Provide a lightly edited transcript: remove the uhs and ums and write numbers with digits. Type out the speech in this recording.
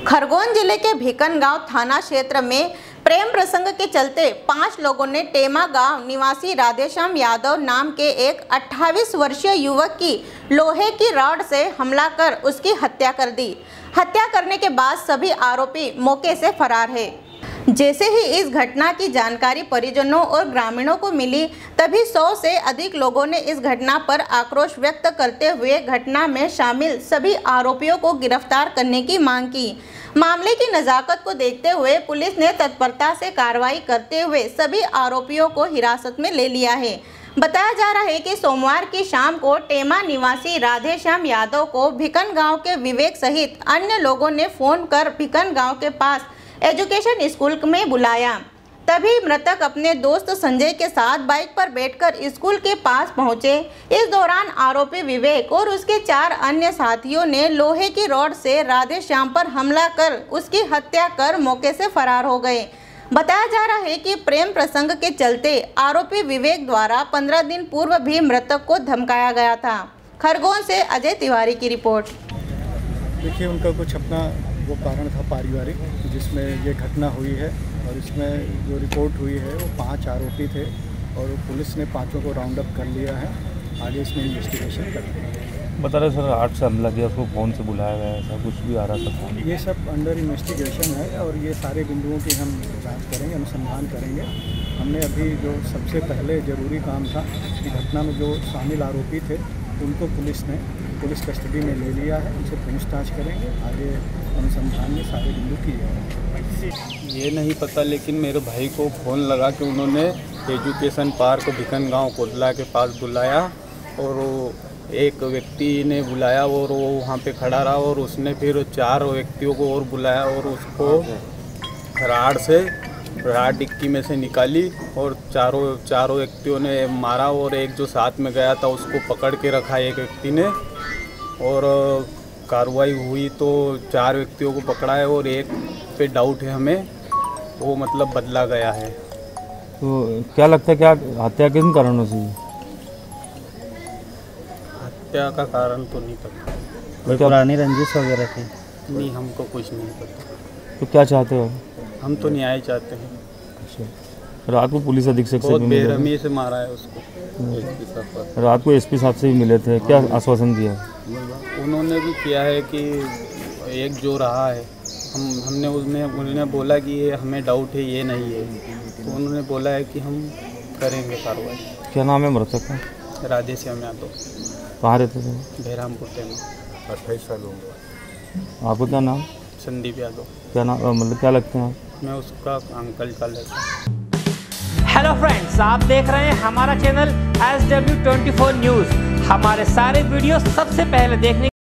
खरगोन जिले के भिकनगांव थाना क्षेत्र में प्रेम प्रसंग के चलते 5 लोगों ने टेमा गांव निवासी राधेश्याम यादव नाम के एक 28 वर्षीय युवक की लोहे की रॉड से हमला कर उसकी हत्या कर दी। हत्या करने के बाद सभी आरोपी मौके से फरार है। जैसे ही इस घटना की जानकारी परिजनों और ग्रामीणों को मिली, तभी 100 से अधिक लोगों ने इस घटना पर आक्रोश व्यक्त करते हुए घटना में शामिल सभी आरोपियों को गिरफ्तार करने की मांग की। मामले की नज़ाकत को देखते हुए पुलिस ने तत्परता से कार्रवाई करते हुए सभी आरोपियों को हिरासत में ले लिया है। बताया जा रहा है कि सोमवार की शाम को टेमा निवासी राधेश्याम यादव को भिकनगांव के विवेक सहित अन्य लोगों ने फोन कर भिकनगांव के पास एजुकेशन स्कूल में बुलाया। तभी मृतक अपने दोस्त संजय के साथ बाइक पर बैठकर स्कूल के पास पहुंचे। इस दौरान आरोपी विवेक और उसके 4 अन्य साथियों ने लोहे की रॉड से राधेश्याम पर हमला कर उसकी हत्या कर मौके से फरार हो गए। बताया जा रहा है कि प्रेम प्रसंग के चलते आरोपी विवेक द्वारा 15 दिन पूर्व भी मृतक को धमकाया गया था। खरगोन से अजय तिवारी की रिपोर्ट। देखिए, उनका कुछ अपना वो कारण था पारिवारिक, जिसमें ये घटना हुई है और इसमें जो रिपोर्ट हुई है वो 5 आरोपी थे और पुलिस ने 5 को राउंड अप कर लिया है। आगे इसमें इन्वेस्टिगेशन कर रही है। बता रहे सर 8 से हमला किया, उसको फ़ोन से बुलाया गया, ऐसा कुछ भी आ रहा था? ये सब अंडर इन्वेस्टिगेशन है और ये सारे बिंदुओं की हम जांच करेंगे, अनुसंधान करेंगे। हमने अभी जो सबसे पहले ज़रूरी काम था कि घटना में जो शामिल आरोपी थे उनको पुलिस कस्टडी में ले लिया है, उनसे पूछताछ करेंगे। आगे अनुसंधान में सारे बिंदु किए जाएंगे। ये नहीं पता, लेकिन मेरे भाई को फ़ोन लगा कि उन्होंने एजुकेशन पार्क भिकनगांव कोटला के पास बुलाया और वो एक व्यक्ति ने बुलाया और वो वहाँ पे खड़ा रहा और उसने फिर 4 व्यक्तियों को और बुलाया और उसको राड डिक्की में से निकाली और चारों व्यक्तियों ने मारा और एक जो साथ में गया था उसको पकड़ के रखा एक व्यक्ति ने और कार्रवाई हुई तो 4 व्यक्तियों को पकड़ा है और एक पे डाउट है हमें, वो मतलब बदला गया है। तो क्या लगता है क्या हत्या किन कारणों से? हत्या का कारण तो नहीं पता। कोई पुरानी रंजिश वगैरह थी? नहीं, हमको कुछ नहीं पता। तो क्या चाहते हो? हम तो न्याय चाहते हैं। अच्छा, रात को पुलिस अधीक्षक से भी मिले? बेरहमी से मारा है उसको। रात को एसपी साहब से भी मिले थे, क्या आश्वासन दिया? उन्होंने भी किया है कि एक जो रहा है उन्होंने बोला कि ये हमें डाउट है, ये नहीं है, तो उन्होंने बोला है कि हम करेंगे कार्रवाई। क्या नाम है मृतक का? राधेश्याम यादव। कहाँ रहते थे? बहरामपुर में। 28 साल हो गए। आपको क्या नाम? संदीप यादव। क्या नाम, मतलब क्या लगते हैं आप? मैं उसका अंकल का लगता हूँ। हेलो फ्रेंड्स, आप देख रहे हैं हमारा चैनल SW24 न्यूज़। हमारे सारे वीडियो सबसे पहले देखने